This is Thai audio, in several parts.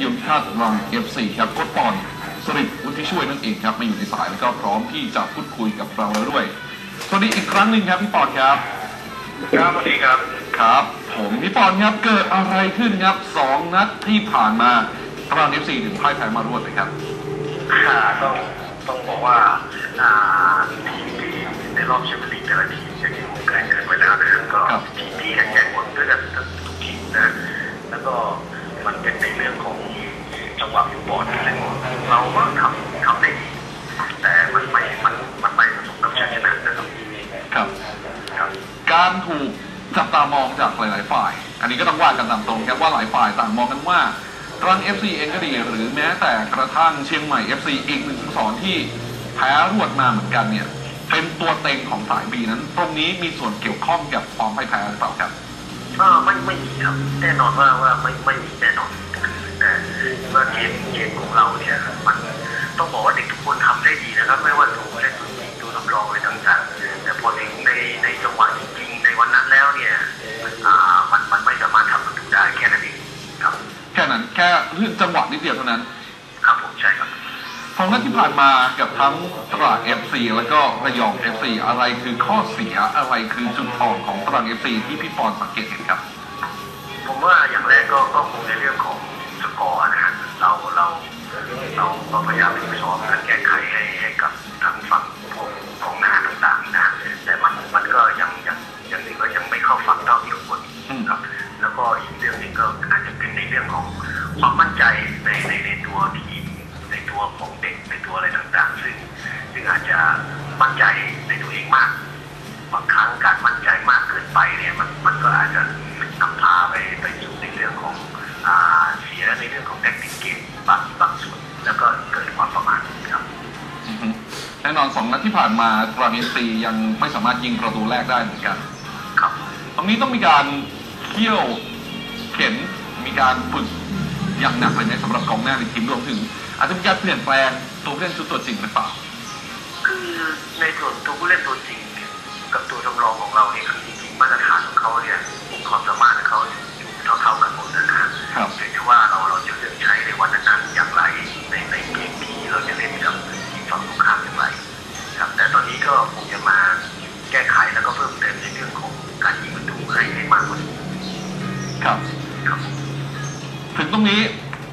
ยมชาติรัง FC ครับโค้ชปอนสริวุฒิช่วยนั่นเองครับมาอยู่ในสายแล้วก็พร้อมที่จะพูดคุยกับเราแล้วด้วยสวัสดีอีกครั้งหนึ่งครับพี่ปอนครับครับสวัสดีครับครับผมพี่ปอนครับเกิดอะไรขึ้นครับ2 นัดที่ผ่านมาตรัง FC ถึงพ่ายแพ้มารวดเลยครับต้องบอกว่าทีมในรอบแชมเปี้ยนลีกแต่ละทีมอย่างที่ผมเคยเกิดไว้แล้วนะครับก็ทีมที่แข่งแข่งหมดด้วยกันทุกทีมนะแล้วก็มันเป็นในเรื่องของจังหวะฟุตบอลซึ่งเราก็ทำได้ดีแต่มันไม่ประสบความสำเร็จนะครับการถูกจับตามองจากหลายๆฝ่ายอันนี้ก็ต้องว่ากันตามตรงครับว่าหลายฝ่ายต่างมองกันว่าตรัง FC เองก็ดีหรือแม้แต่กระทั่งเชียงใหม่ FC อีก1 สโมสรที่แพ้รวดมาเหมือนกันเนี่ยเป็นตัวเต็งของสายบีนั้นตรงนี้มีส่วนเกี่ยวข้องกับความพ่ายแพ้หรือเปล่าครับไม่มีครับแน่นอนว่าไม่มีแน่นอนแต่ว่าเกมของเราเนี่ยมันต้องบอกว่าเด็กทุกคนทำได้ดีนะครับไม่ว่าตัวเล่นตัวจริงตัวสำรองอะไรต่างๆแต่พอถึงในจังหวะจริงๆในวันนั้นแล้วเนี่ยมันไม่สามารถทำประตูได้แค่นั้นเองครับแค่นั้นแค่เรื่องจังหวะนิดเดียวเท่านั้นครับผมใช่ครับ 2 นัดที่ผ่านมากับทั้งตราด FC แล้วก็ระยอง FC อะไรคือข้อเสียอะไรคือจุดอ่อนของตรัง FC ที่พี่ปอนสังเกตเห็นครับผมว่าอย่างแรกก็คงในเรื่องของสกอร์นะฮะเราพยายามที่จะสอบการแก้ไขให้กับทางฝั่งกองหน้าต่างๆนะแต่มันก็ยังนี้ก็ยังไม่เข้าฝั่งเท่าที่ควรครับแล้วก็อีกเรื่องนึงก็อาจจะเป็นในเรื่องของความมั่นใจในตัวทีมในตัวของเด็กในตัวอะไรต่างๆซึ่งอาจจะมั่นใจในตัวเองมากบางครั้งการมั่นใจมากเกินไปเนี่ยมันก็อาจจะนำพาไปสู่ในเรื่องของเสียในเรื่องของแทคติกเกมบางส่วนแล้วก็เกิดความประมาทครับแน่นอน2 นัดที่ผ่านมาตรัง FC ยังไม่สามารถยิงประตูแรกได้เหมือนกันครับตรงนี้ต้องมีการเขี่ยวเข็นมีการฝึกอย่างหนักเลยในสำหรับกองหน้าในทีมรวมถึงอาจจะมีการเปลี่ยนแปลงตัวผู้เล่นชุดตัวจริงหรือเปล่าคือในส่วนตัวผู้เล่นตัวจริงกับตัวสำรองของเราเนี่ยคือจริงๆมาตรฐานของเขาเนี่ยความสามารถของเขาอยู่เท่ากันหมดนะครับแต่ว่าเราจะเลือกใช้ในวันนั้นอย่างไรในเกมที่เราจะเล่นกับทีมฝั่งตรงข้ามอย่างไรครับแต่ตอนนี้ก็คงจะมาแก้ไขแล้วก็เพิ่มเติมในเรื่องของการยิงประตูให้มากกว่านี้ครับถึงตรงนี้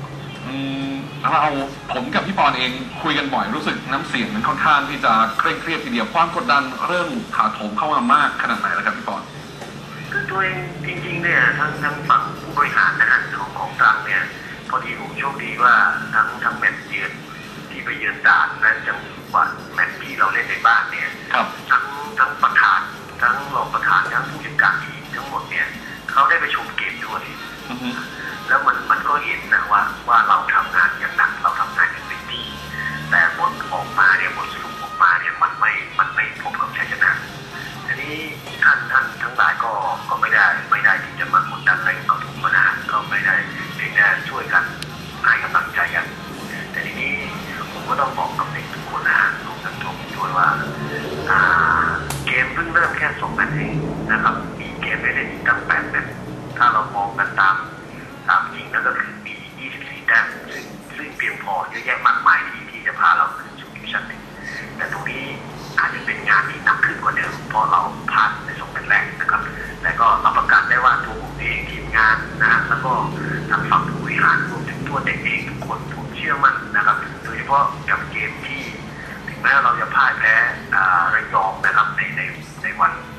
ผมกับพี่ปอนเองคุยกันบ่อยรู้สึกน้ำเสียงมันค่อนข้างที่จะเคร่งเครียดทีเดียวความกดดันเริ่มถาโถมเข้ามามากขนาดไหนแล้วครับพี่ปอนคือตัวเองจริงๆเนี่ยทั้งฝั่งผู้บริหารนะฮะของตรังเนี่ยพอดีผมโชคดีว่าทั้งแมตช์เยือนที่ไปเยือนด่านและจังหวัดแมตช์ที่เราเล่นในบ้านเนี่ยทั้งประธานทั้งรองประธานทั้งผู้จัดการทีมทั้งหมดเนี่ยเขาได้ไปชมเกมด้วยแล้วมันก็เห็นนะว่าเราทำงานอย่างหนักเราทำงานอย่างเต็มที่แต่ผลออกมาเนี่ยผลสรุปออกมาเนี่ยมันไม่พบกับชัยชนะทีนี้ท่านทั้งหลายก็ไม่ได้ที่จะมากดดันอะไรกับทุกคนนะก็ไม่ได้เพียงแต่ช่วยกันให้กำลังใจกันแต่ทีนี้ผมก็ต้องบอกกับเด็กทุกคนนะรวมทั้งผมด้วยว่าเกมเพิ่งเริ่มแค่2 แมตช์เองนะครับมีเกมให้เล่นตั้ง8 แมตช์ถ้าเรามองกันตามจริงแล้วก็คือมี24 แต้มซึ่งเพียงพอเยอะแยะมากมายที่จะพาเราขึ้นสู่ดิวิชั่น1แต่ตรงนี้อาจจะเป็นงานที่หนักขึ้นกว่าเดิมเพราะเราพลาดใน2 แมตช์แรกนะครับแต่ก็รับประกันได้ว่าตัวผมเองทีมงานนะแล้วก็ทางฝั่งผู้บริหารรวมถึงตัวเด็กเองทุกคนผมเชื่อมั่นนะครับโดยเฉพาะกับเกมที่ถึงแม้เราจะพ่ายแพ้ระยองนะครับในวัน